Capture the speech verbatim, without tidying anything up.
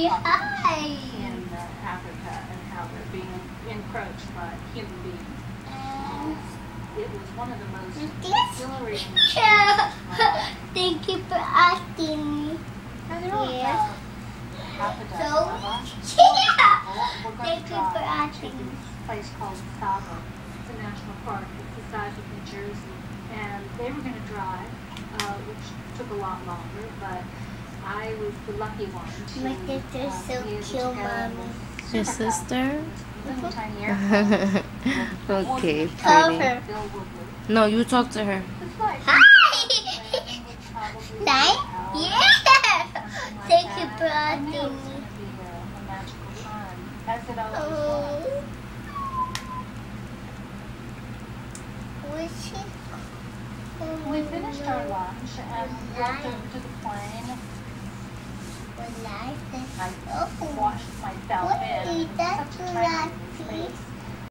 Say hi. in uh, Africa and how they're being encroached by human beings. It was one of the most exhilarating experiences. Thank you for asking me. And there are Yes. about half a dozen So, of us. yeah. We're going Thank to you for drive to asking me. this place called Tsavo. It's a national park. It's the size of New Jersey. And they were going to drive, uh, which took a lot longer, but I was the lucky one to My sister's uh, so be able to cute, go in Mommy. this Your supercar, sister? this little tiny airplane. Okay, Call pretty. her. Bill Woodley. No, you talk to her. It's like Hi. something would probably Nice? be out, Yeah. something like Thank you that. for I knew it asking was me. going to be a, a magical time, as it always was. Oh. Was she? We finished our lunch and we walked over to the plane. I Oh. washed myself What in. is It was that such a for